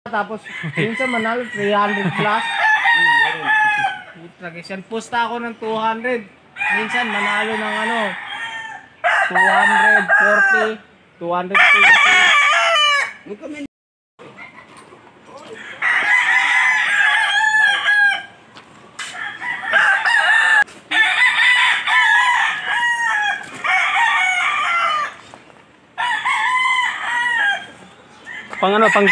Tapos, minsan manalo 300 plus. Tragisyan, pusta ako ng 200. Minsan manalo ng ano, 240, 250. Pang ano, pang...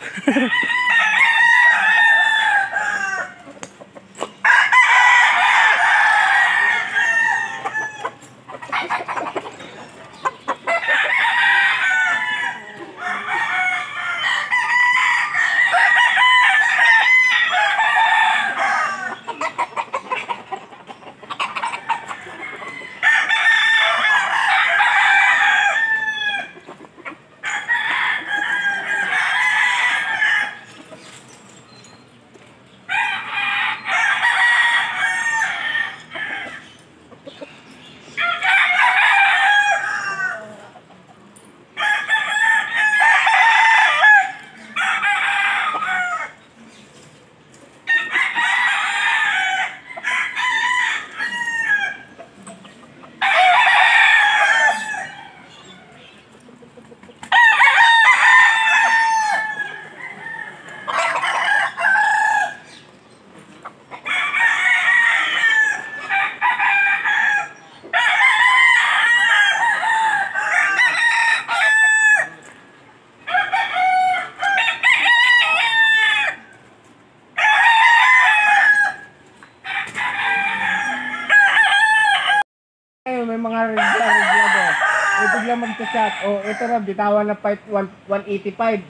May mga regla do. Bigla magchat. Oh, ito na bitawan na fight 185.